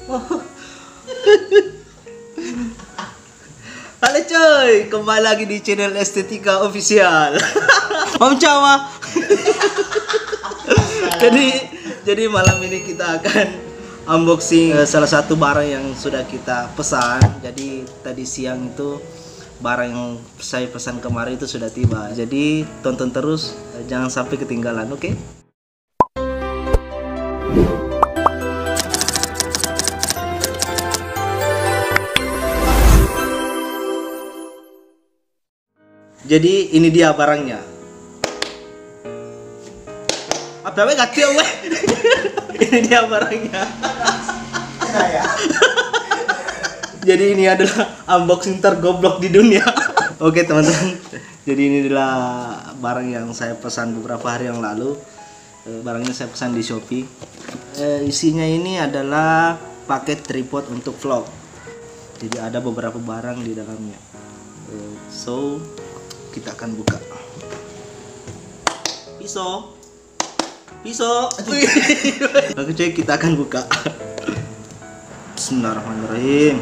Halo coy, kembali lagi di channel Estetika Official. Om Cawa. jadi malam ini kita akan unboxing salah satu barang yang sudah kita pesan. Jadi tadi siang itu barang yang saya pesan kemarin itu sudah tiba. Jadi tonton terus, jangan sampai ketinggalan, oke? Jadi ini dia barangnya. Apa gak tahu weh. Ini dia barangnya. Jadi ini adalah unboxing tergoblok di dunia. Oke teman-teman. Jadi ini adalah barang yang saya pesan beberapa hari yang lalu. Barangnya saya pesan di Shopee. Isinya ini adalah paket tripod untuk vlog. Jadi ada beberapa barang di dalamnya. So kita akan buka. Pisau. Oke cuy, kita akan buka. Bismillahirrahmanirrahim.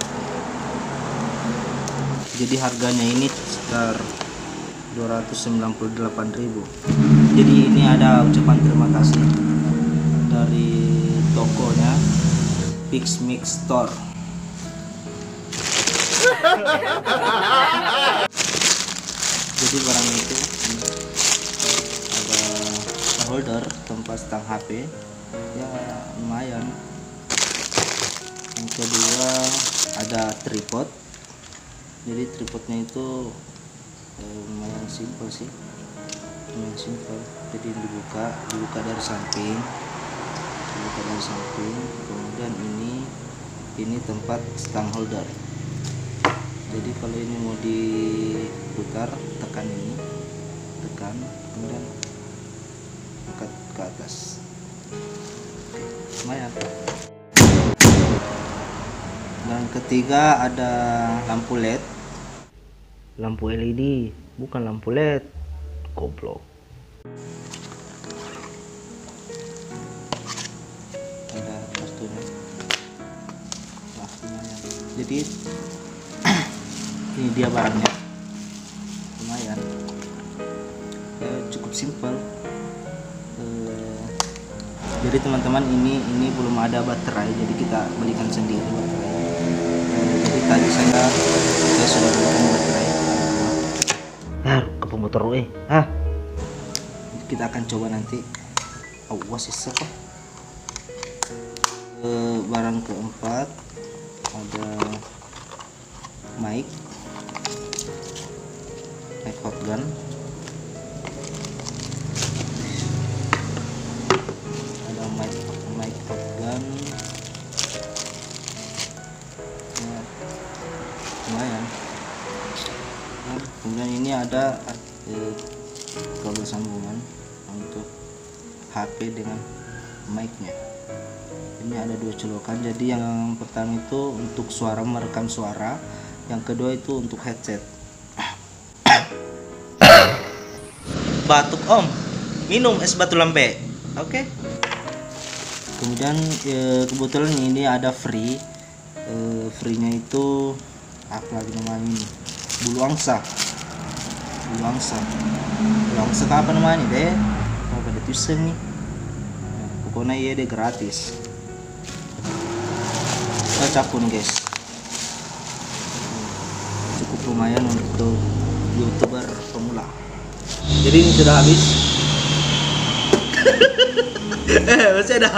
Jadi harganya ini sekitar 298.000. Jadi ini ada ucapan terima kasih dari tokonya Pixmix Store. Jadi barang itu ada holder tempat stang HP ya, lumayan. Yang kedua ada tripod. Jadi tripodnya itu lumayan simpel sih, lumayan simpel. Jadi dibuka dari samping, kemudian ini tempat stang holder. Jadi kalau ini mau diputar, tekan, kemudian angkat ke atas. Lumayan. Dan ketiga ada lampu LED. Lampu LED, bukan lampu LED. Goblok. Ada kartunya. Wah, lumayan. Jadi ini dia barangnya, lumayan, cukup simpel. Jadi teman-teman ini belum ada baterai, jadi kita belikan sendiri baterai. Jadi tadi saya sudah belikan baterai. Ke pemutar kita akan coba nanti. Awas sisa kok. Barang keempat ada mic shotgun. Ada mic shotgun ya, lumayan. Kemudian ini ada kabel sambungan untuk HP dengan mic-nya. Ini ada dua colokan. Jadi yang pertama itu untuk suara, merekam suara. Yang kedua itu untuk headset. Batuk om, minum es batu lambe. Oke. Kemudian kebetulan ini ada free. Free-nya itu apa lagi namanya ini? Bulu angsa apa namanya deh? Apa ada tulisan nih? Pokoknya iya deh, gratis. Kita capun guys. Cukup lumayan untuk YouTuber pemula. Jadi ini sudah habis. Masih ada.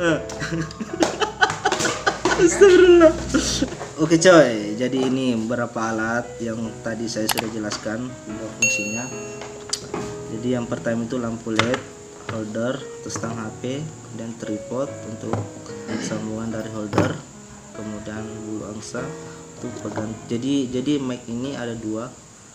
Astagfirullah. Oke coy, jadi ini beberapa alat yang tadi saya sudah jelaskan fungsinya. Jadi yang pertama itu lampu LED, holder, stang HP, dan tripod untuk sambungan dari holder, kemudian bulu angsa untuk pegang. Jadi mic ini ada dua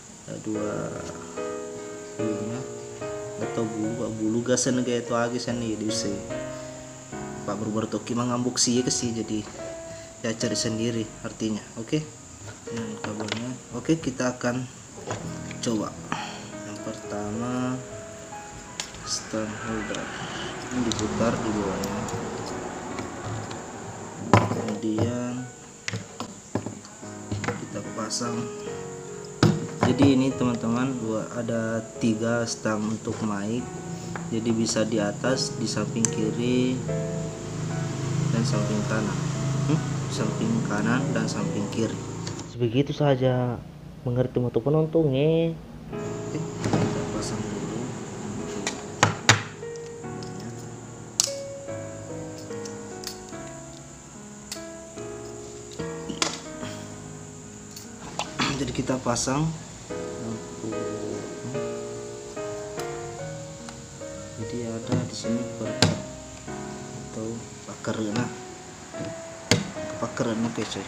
bulunya atau bulu gasan kayak itu aja sana ya diusai. Pak bertoki mengambuk sih ke sih, jadi ya cari sendiri artinya. Oke. Kabelnya. Oke, kita akan coba. Yang pertama stand holder. Ini diputar di bawahnya. pasang. Jadi ini teman-teman, ada 3 stang untuk mic. Jadi bisa di atas, di samping kiri dan samping kanan. Samping kanan dan samping kiri. Begitu saja, mengerti moto penontonnya. Kita pasang dulu. Jadi kita pasang. Jadi ada di sini perkat atau pakarna. Pakarna coy.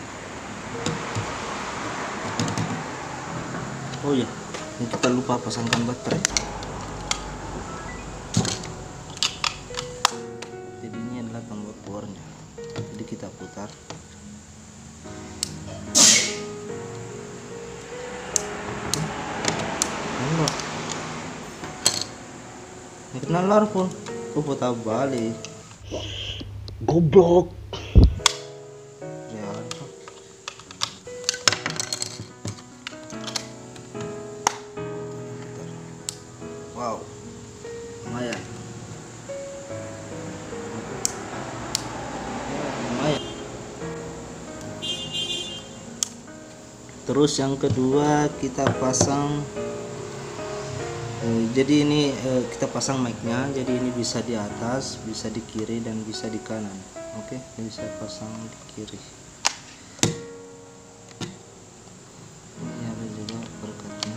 Oh ya, ini kita lupa pasangkan baterai. Jadi ini adalah tombol powernya. Jadi kita putar. Enggak. Ini nalar pun. Putar balik. Goblok. Ya. Wow, lumayan. Terus yang kedua kita pasang. Jadi ini kita pasang mic-nya. Jadi ini bisa di atas, bisa di kiri dan bisa di kanan. Oke, ini saya pasang di kiri. Ini ada juga perkatnya.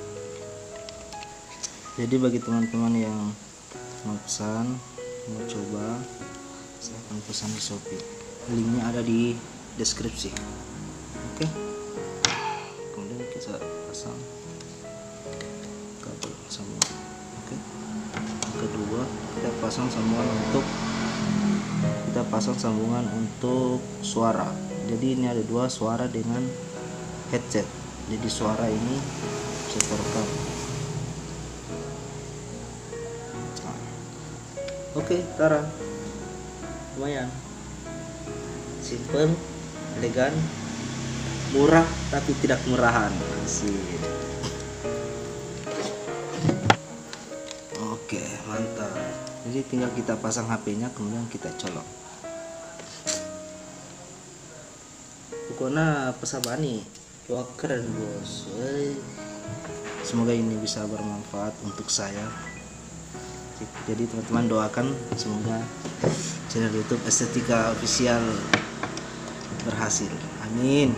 Jadi bagi teman-teman yang mau pesan, mau coba, saya akan pesan di Shopee. Linknya ada di deskripsi. Oke. Kemudian kita pasang kabel sambungan. Oke. Yang kedua kita pasang sambungan untuk suara. Jadi ini ada 2 suara dengan headset. Jadi suara ini bisa terekam. Oke, Tara. Lumayan. Simple, elegan, murah tapi tidak murahan. Asik. Oke, mantap. Jadi tinggal kita pasang HP-nya, kemudian kita colok. Pokoknya pesabani. Wah, keren, bos. Semoga ini bisa bermanfaat untuk saya. Jadi teman-teman doakan semoga channel YouTube Estetika Official berhasil. Amin.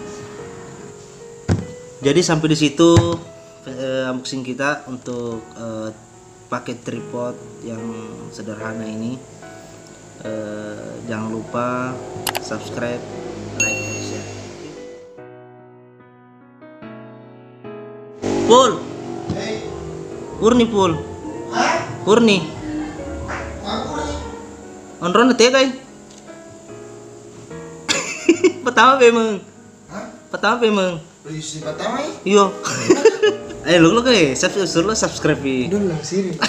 Jadi sampai di situ unboxing kita untuk paket tripod yang sederhana ini. Jangan lupa subscribe, like, dan share. Pul, Urni Pul. Urni. Onron nanti kay. Pertama memang. Pertama memang. Pertama Iyo. Ayo lu kay, subscribe. Doon lang, siri.